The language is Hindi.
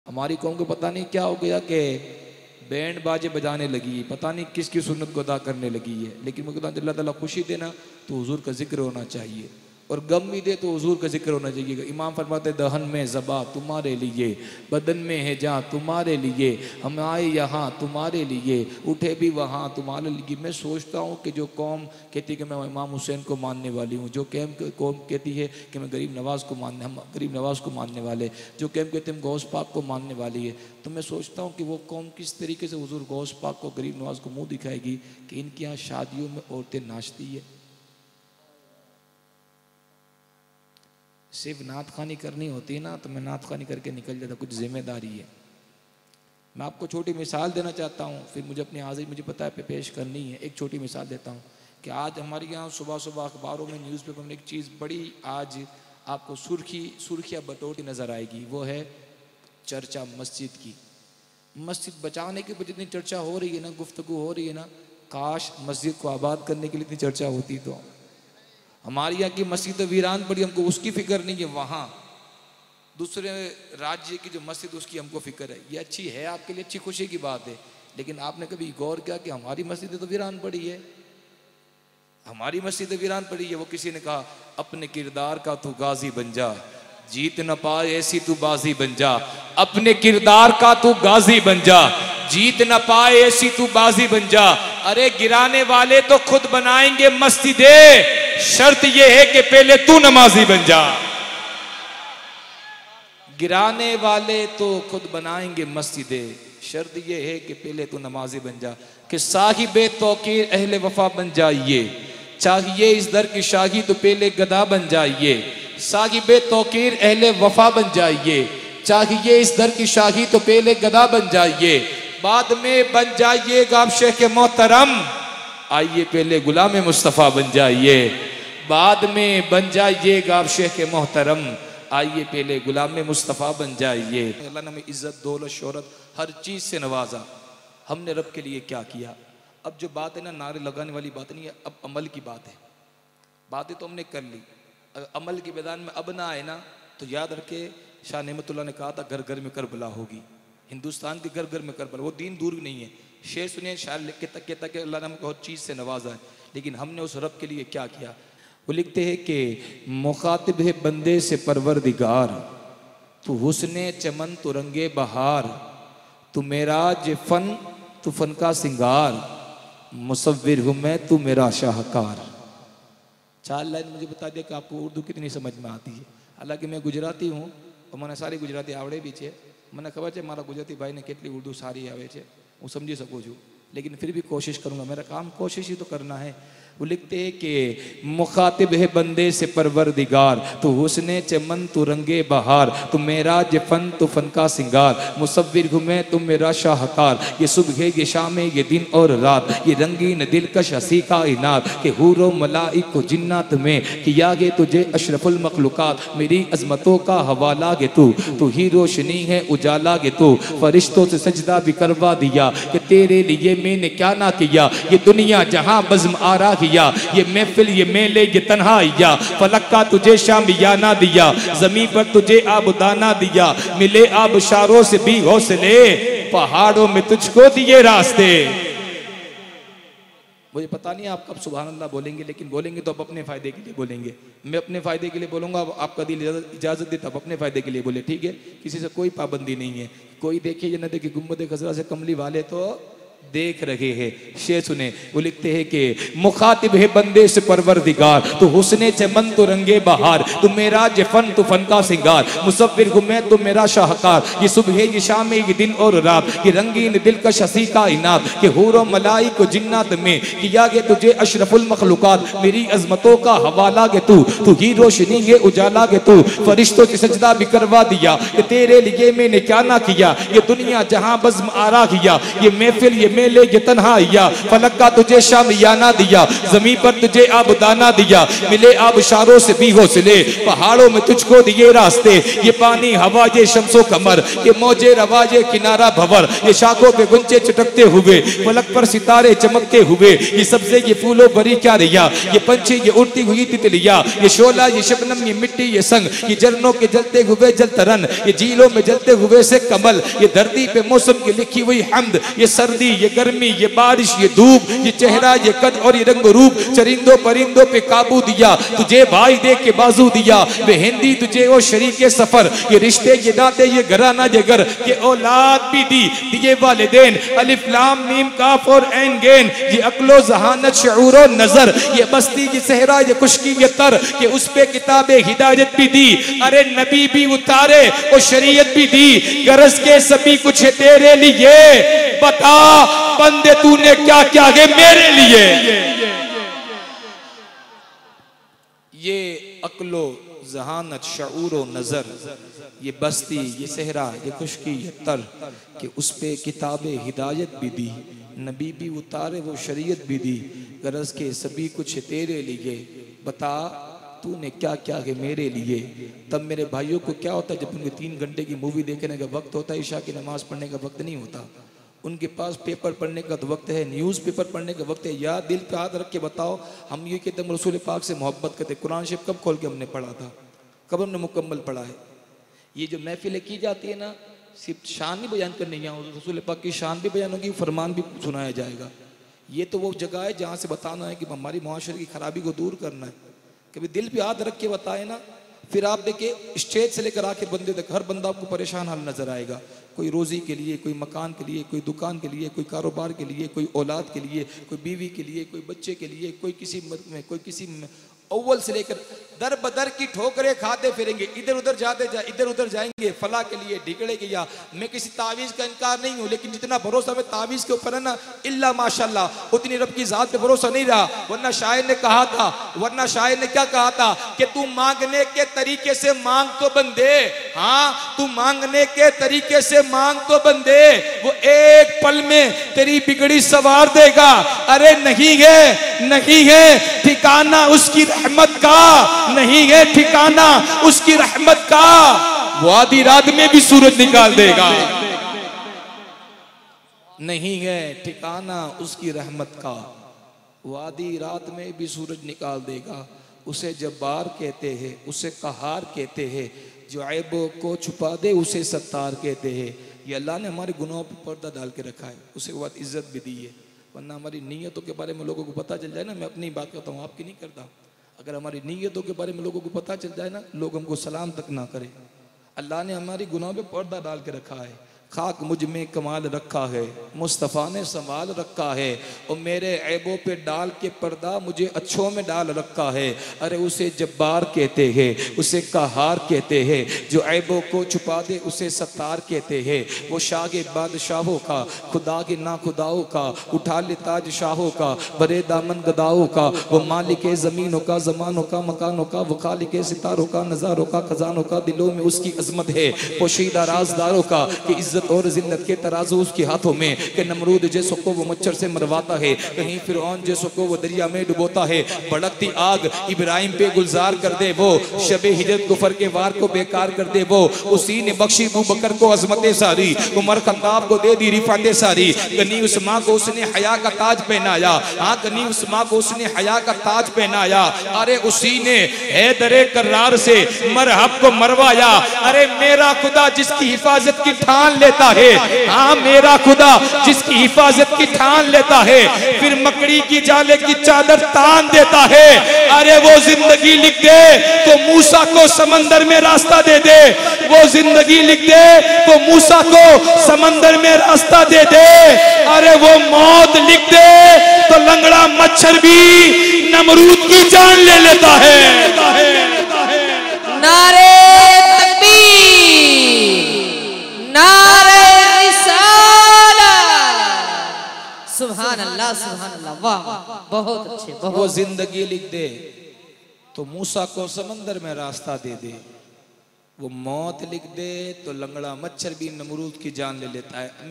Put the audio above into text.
हमारी कौम को पता नहीं क्या हो गया कि बैंड बाजे बजाने लगी है, पता नहीं किसकी सुन्नत को अदा करने लगी है। लेकिन मुझे अल्लाह ताला खुशी देना तो हुजूर का जिक्र होना चाहिए, और गम भी दे तो हुजूर का जिक्र होना चाहिए। इमाम फरमाते दहन में ज़बा तुम्हारे लिए, बदन में है जहाँ तुम्हारे लिए, हम आए यहाँ तुम्हारे लिए, उठे भी वहाँ तुम्हारे लिए। मैं सोचता हूँ कि जो कौम कहती है कि मैं इमाम हुसैन को मानने वाली हूँ, जो कौम कहती है कि मैं गरीब नवाज़ को मानने, हम गरीब नवाज़ को मानने वाले, जो कौम कहते हैं हम गौस पाक को मानने वाली है, तो मैं सोचता हूँ कि वो कौम किस तरीके से हुजूर गौस पाक को, गरीब नवाज़ को मुँह दिखाएगी कि इनके यहाँ शादियों में औरतें नाचती है। सिर्फ नात खानी करनी होती है ना तो मैं नात खानी करके निकल जाता, कुछ जिम्मेदारी है। मैं आपको छोटी मिसाल देना चाहता हूँ, फिर मुझे अपनी हाजिरी मुझे पता है पेश करनी है। एक छोटी मिसाल देता हूँ कि आज हमारे यहाँ सुबह सुबह अखबारों में, न्यूज़पेपर में एक चीज़ बड़ी आज आपको सुर्खियाँ बटोरती नज़र आएगी, वो है चर्चा मस्जिद की। मस्जिद बचाने के ऊपर जितनी चर्चा हो रही है ना, गुफ्तगू हो रही है ना, काश मस्जिद को आबाद करने के लिए इतनी चर्चा होती। तो हमारे यहाँ की मस्जिद तो वीरान पड़ी, हमको उसकी फिक्र नहीं है। वहाँ दूसरे राज्य की जो मस्जिद उसकी हमको फिक्र है। ये अच्छी है, आपके लिए अच्छी खुशी की बात है, लेकिन आपने कभी गौर किया कि हमारी मस्जिद तो वीरान पड़ी है, हमारी मस्जिद वीरान पड़ी है। वो किसी ने कहा अपने किरदार का तू गाजी बन जा, जीत न पाए ऐसी तू बाजी बन जा। अपने किरदार का तू गाजी बन जा, जीत न पाए ऐसी तू बाजी बन जा। अरे गिराने वाले तो खुद बनाएंगे मस्जिदें, शर्त यह है कि पहले तू नमाजी बन जा। गिराने वाले तो खुद बनाएंगे मस्जिदें, शर्त यह है कि पहले तू नमाजी बन जा। कि साहिबे तौकीर अहले वफा बन जाइए, चाहिए इस दर की शाही तो पहले गदा बन जाइए। साहिबे तौकीर अहले वफा बन जाइए, चाहिए इस दर की शाही तो पहले गदा बन जाइए। बाद में बन जाइएगा आप शेख मोहतरम, आइए पहले गुलाम मुस्तफ़ा बन जाइए। बाद में बन जाइएगा आप शेख मोहतरम, आइए पहले गुलाम मुस्तफ़ा बन जाइए। अल्लाह ने हमें इज्जत, दौलत, शोहरत हर चीज़ से नवाजा, हमने रब के लिए क्या किया? अब जो बात है ना, नारे लगाने वाली बात नहीं है, अब अमल की बात है। बातें तो हमने कर ली, अमल के मैदान में अब ना आए ना तो याद रखे, शाह नेमतुल्लाह ने कहा था घर घर में करबला होगी। हिंदुस्तान के घर घर में करबला, वो दीन दूर नहीं है। शेर सुनिए, शायर लिख के तक अल्लाह ने हमें बहुत चीज़ से नवाजा है, लेकिन हमने उस रब के लिए क्या किया? वो लिखते हैं कि मुखातिब है बंदे से परवरदिगार, तू हुस्ने चमन तो रंगे बहार, तू मेराज फन तू फन का सिंगार, मुसव्विर हूँ मैं तू मेरा शाहकार। 4 लाइन मुझे बता दिया कि आपको उर्दू कितनी समझ में आती है। हालांकि मैं गुजराती हूँ और मैंने सारी गुजराती आवड़े भी है, મને ખબર છે મારા ગુજરાતી ભાઈને કેટલી ઉર્દू સારી આવે છે, હું સમજી શકું છું, लेकिन फिर भी कोशिश करूँगा, मेरा काम कोशिश ही तो करना है। वो लिखते हैं कि मुखातिब है बंदे से परवरदिगार, तो हुस्ने चमन तो रंगे बहार, तो मेरा फन तो फन का सिंगार, मुसव्विर हूँ मैं तुम मेरा शाहकार। ये सुबह ये शाम ये दिन और रात, ये रंगीन दिलकश हंसी कायनात, के हूरो मलाइक को जिन्नात में किया गे तुझे अशरफुल मखलूकात। मेरी अजमतों का हवाला गे तू ही रोशनी है उजाला गे तू, फरिश्तों से सजदा भी करवा दिया कि तेरे लिए मैंने क्या ना किया। ये दुनिया जहां बज़्म आरा किया, ये महफिल ये मेले ये तन्हाइया, फलक का तुझे शामियाना दिया, जमीन पर तुझे आबुदाना दिया, मिले आबशारों से भी हौसले, पहाड़ों में तुझको दिए रास्ते। मुझे पता नहीं आप कब सुभान अल्लाह बोलेंगे, लेकिन बोलेंगे तो आप अपने फायदे के लिए बोलेंगे। मैं अपने फायदे के लिए बोलूंगा, आपका दिल इजाजत दे तब अपने फायदे के लिए बोले, ठीक है? किसी से कोई पाबंदी नहीं है। कोई देखे या न देखे, गुम्बद खजरा से कमली वाले तो देख रहे हैं। शेर सुने, वो लिखते हैं कि मुखातिब है बंदे से परवरदिगार, तो हुस्ने चमन तो रंगे बहार, तू मेरा फन तो फन का सिंगार, मुसव्विर हूँ मैं तो मेरा शाहकार। ये सुबह ये शाम ये दिन और रात, ये रंगीन दिलकश हंसी कायनात, के हूरो मलाइक को जिन्नात में किया गे तुझे अशरफुल मखलूकात। मेरी अजमतों का हवाला गे तू ही रोशनी है उजाला गे तू, फरिश्तों की सजदा भी करवा दिया कि तेरे लिए मैंने क्या ना किया। ये दुनिया जहां बज़्म आरा किया, ये महफिल ये मेले ये तन्हाइया, फलक का तुझे शामियाना दिया, जमीन पर तुझे आबदाना दिया, मिले आबशारों से भी हौसले, पहाड़ों में तुझको दिए रास्ते, ये पानी हवा ये शम्सो कमर, ये मौजे रवा ये किनारा भंवर, ये शाखों पे गुंजे चटकते हुए, फलक पर सितारे चमकते हुए, ये सब्जे ये फूलों भरी क्या रिया, ये पंछी ये उड़ती हुई तितलिया, ये शोला ये शबनम ये मिट्टी ये संग, ये झरनों के जलते हुए जल तरन, ये झीलों में जलते हुए से कमल, ये धरती पे मौसम की लिखी हुई हमद, ये सर्दी ये गर्मी ये बारिश ये धूप, ये चेहरा ये कद और ये रंग रूप, चरिंदों परिंदों पे काबू दिया, तुझे भाई दे के बाजू दिया, वे हिंदी तुझे ओ शरीके सफर, ये रिश्ते ये नाते ये घराना ये घर, ये औलाद भी दी दिए वालिदैन, अलिफ लाम मीम काफ और ऐन गैन, ये अक्लो जहानत शऊर और नजर, ये बस्ती ये सहरा ये खुशकी ये तर, कि उस पे किताबे हिदायत भी दी, अरे नबी भी उतारे और शरीयत भी दी, गरज के सभी कुछ है तेरे लिए, बता बंदे तूने क्या क्या है मेरे लिए। ये अक्लो जहानत शऊर और नजर, ये बस्ती ये सहरा ये खुशकी ये तर, कि उस पे किताबे हिदायत भी दी, नबी भी उतारे वो शरीयत भी दी, गरज के सभी कुछ तेरे लिए, बता तूने क्या क्या है मेरे लिए। तब मेरे भाइयों को क्या होता है, जब उनके 3 घंटे की मूवी देखने का वक्त होता है, ईशा की नमाज पढ़ने का वक्त नहीं होता, उनके पास पेपर पढ़ने का वक्त है, न्यूज़ पेपर पढ़ने का वक्त है। यार दिल पे हाथ रख के बताओ, हम ये कहते हैं रसूल पाक से मोहब्बत करते, कुरान शरीफ कब खोल के हमने पढ़ा था, कब हमने मुकम्मल पढ़ा है। ये जो महफिलें की जाती है ना, सिर्फ शान भी बयान करने यहाँ रसूल पाक की शान भी बयान होगी, फरमान भी सुनाया जाएगा। ये तो वो जगह है जहाँ से बताना है कि हमारी मुआशरे की खराबी को दूर करना है। कभी दिल पे हाथ रख के बताए ना, फिर आप देखिए स्टेज से लेकर आखिर बंदे तक हर बंदा आपको परेशान हाल नजर आएगा। कोई रोज़ी के लिए, कोई मकान के लिए, कोई दुकान के लिए, कोई कारोबार के लिए, कोई औलाद के लिए, कोई बीवी के लिए, कोई बच्चे के लिए, कोई किसी में, कोई किसी में, अव्वल से लेकर दर बदर की ठोकरें खाते फिरेंगे, इधर उधर इधर उधर जाएंगे फला के लिए ढिकड़े के। या मैं किसी तावीज़ का इनकार नहीं हूँ, लेकिन जितना भरोसा मैं तावीज़ के ऊपर है ना, इल्ला माशाल्लाह उतनी रब की ज़ात पे भरोसा नहीं रहा। वरना शायर ने क्या कहा था कि तू मांगने के तरीके से मांग तो बंदे, हाँ तू मांगने के तरीके से मांग तो बंदे, वो एक पल में तेरी बिगड़ी सवार देगा। अरे नहीं है ठिकाना उसकी रहमत का, नहीं है ठिकाना उसकी रहमत का, वो आधी रात में भी सूरज निकाल देगा। नहीं है ठिकाना उसकी रहमत का, वो आधी रात में भी सूरज निकाल देगा। उसे जब्बार कहते हैं, उसे कहार कहते हैं, जो ऐबों को छुपा दे उसे सत्तार कहते हैं। ये अल्लाह ने हमारे गुनाहों पर पर्दा डाल के रखा है, उसे बाद इज्जत भी दी है। वरना हमारी नीयतों के बारे में लोगों को पता चल जाए ना, मैं अपनी बात करता हूँ आपकी नहीं करता, अगर हमारी नीयतों के बारे में लोगों को पता चल जाए ना, लोग हमको सलाम तक ना करें। अल्लाह ने हमारी गुनाहों पे पर्दा डाल के रखा है। खाक मुझ में कमाल रखा है, मुस्तफ़ा ने संभाल रखा है, और मेरे ऐबों पे डाल के पर्दा मुझे अच्छों में डाल रखा है। अरे उसे जब्बार कहते हैं, उसे कहार कहते हैं, जो ऐबों को छुपा दे उसे सत्तार कहते हैं। वो शागे बादशाहों का, खुदा के ना खुदाओं का, उठा ले ताज शाहों का, बरे दामन गदाओं का, वो मालिक ज़मीनों का, ज़मानों का, मकानों का, वो खालिक सितारों का, नज़ारों का, खजानों का, दिलों में उसकी अजमत है, पोशीदा राजदारों का, कि इज्जत और जिल्लत के तराजू उसके हाथों में, कि नमरूद जैसों को वो मच्छर से मरवाता है, कहीं फिरौन जैसों को वो दरिया में डुबोता है। भड़कती आग इब्राहिम पे गुलजार कर दे वो, शबे हिजरत कुफर के वार को बेकार कर दे वो, उसी ने बख्शी अबू बकर को अजमतें सारी, उमर खत्ताब को दे दी रिफातें सारी, गनी उस्मा को उसने हया का ताज पहनाया, हाँ गनी उस्मा को उसने हया का ताज पहनाया। अरे उसी ने हैदरे करार से मरहब को मरवाया। अरे मेरा खुदा जिसकी हिफाजत की ठान लेता है, हाँ मेरा खुदा जिसकी हिफाजत की ठान लेता है, फिर मकड़ी की जाले की चादर तान देता है। अरे वो जिंदगी लिख दे तो मूसा को समंदर में रास्ता दे दे, वो जिंदगी लिख दे तो मूसा को समंदर में रास्ता दे दे। अरे वो मौत लिख दे तो लंगड़ा मच्छर भी नमरूद की जान ले लेता है। नारे तकबीर, नारे सुभान अल्लाह, सुभान अल्लाह, वाह बहुत अच्छे। वो जिंदगी लिख दे तो मूसा को समंदर में रास्ता दे दे, वो मौत लिख दे तो लंगड़ा मच्छर भी नमरूद की जान ले लेता है।